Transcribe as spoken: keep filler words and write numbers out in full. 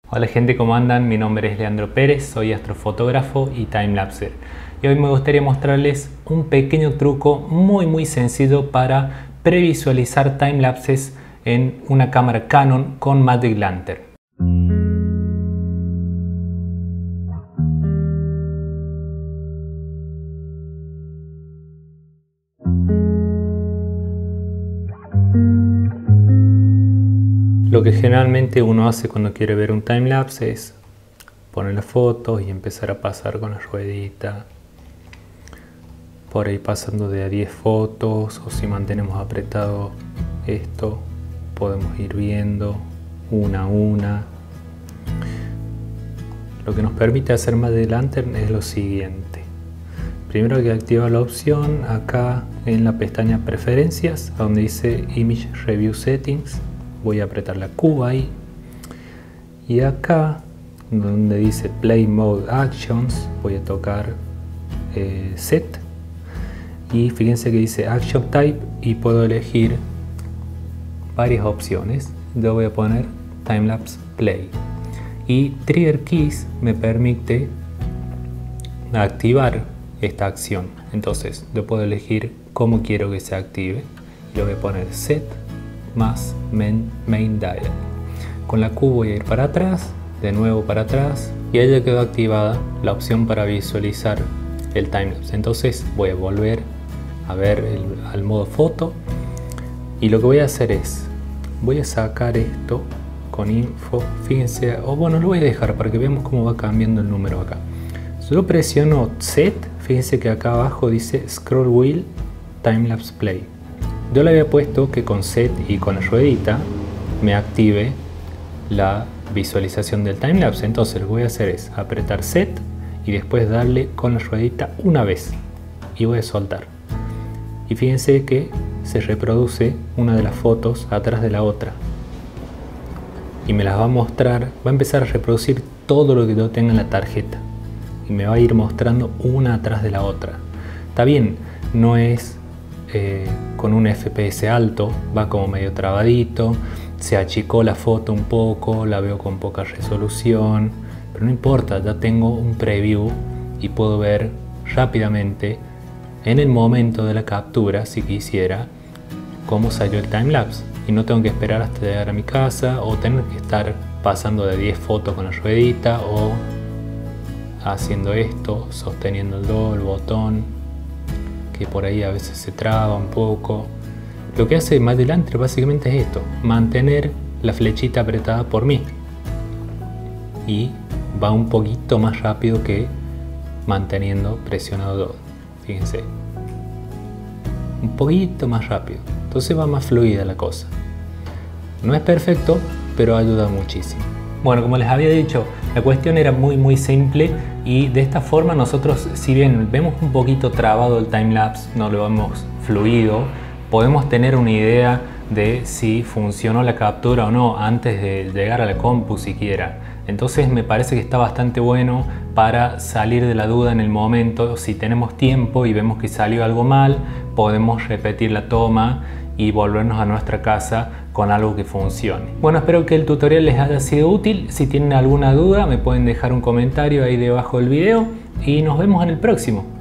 Hola gente, ¿cómo andan? Mi nombre es Leandro Pérez, soy astrofotógrafo y timelapser. Y hoy me gustaría mostrarles un pequeño truco muy muy sencillo para previsualizar timelapses en una cámara Canon con Magic Lantern. Lo que generalmente uno hace cuando quiere ver un timelapse es poner las fotos y empezar a pasar con la ruedita por ahí, pasando de a diez fotos, o si mantenemos apretado esto podemos ir viendo una a una. Lo que nos permite hacer Magic Lantern es lo siguiente: primero hay que activar la opción acá en la pestaña Preferencias, donde dice Image Review Settings. Voy a apretar la Q ahí, y acá donde dice Play Mode Actions voy a tocar eh, Set, y fíjense que dice Action Type y puedo elegir varias opciones. Yo voy a poner Timelapse Play, y Trigger Keys me permite activar esta acción. Entonces yo puedo elegir cómo quiero que se active. Yo voy a poner Set más main, main Dial. Con la Q voy a ir para atrás, de nuevo para atrás, y ahí ya quedó activada la opción para visualizar el timelapse. Entonces voy a volver a ver el, al modo foto, y lo que voy a hacer es voy a sacar esto con info. Fíjense, o bueno, lo voy a dejar para que veamos cómo va cambiando el número acá. Si yo presiono Set, fíjense que acá abajo dice Scroll Wheel Timelapse Play. Yo le había puesto que con Set y con la ruedita me active la visualización del timelapse. Entonces lo que voy a hacer es apretar Set y después darle con la ruedita una vez y voy a soltar. Y fíjense que se reproduce una de las fotos atrás de la otra y me las va a mostrar, va a empezar a reproducir todo lo que yo tenga en la tarjeta y me va a ir mostrando una atrás de la otra. Está bien, no es Eh, con un F P S alto, va como medio trabadito, se achicó la foto un poco, la veo con poca resolución, pero no importa, ya tengo un preview y puedo ver rápidamente en el momento de la captura, si quisiera, cómo salió el timelapse, y no tengo que esperar hasta llegar a mi casa o tener que estar pasando de diez fotos con la ruedita o haciendo esto, sosteniendo el do, el botón, que por ahí a veces se traba un poco. Lo que hace Magic Lantern básicamente es esto: mantener la flechita apretada por mí, y va un poquito más rápido que manteniendo presionado dos. Fíjense, un poquito más rápido, entonces va más fluida la cosa. No es perfecto, pero ayuda muchísimo. Bueno, como les había dicho, la cuestión era muy muy simple, y de esta forma nosotros, si bien vemos un poquito trabado el timelapse, no lo vemos fluido, podemos tener una idea de si funcionó la captura o no antes de llegar a la compu siquiera. Entonces me parece que está bastante bueno para salir de la duda en el momento. Si tenemos tiempo y vemos que salió algo mal, podemos repetir la toma y volvernos a nuestra casa con algo que funcione. Bueno, espero que el tutorial les haya sido útil. Si tienen alguna duda me pueden dejar un comentario ahí debajo del video y nos vemos en el próximo.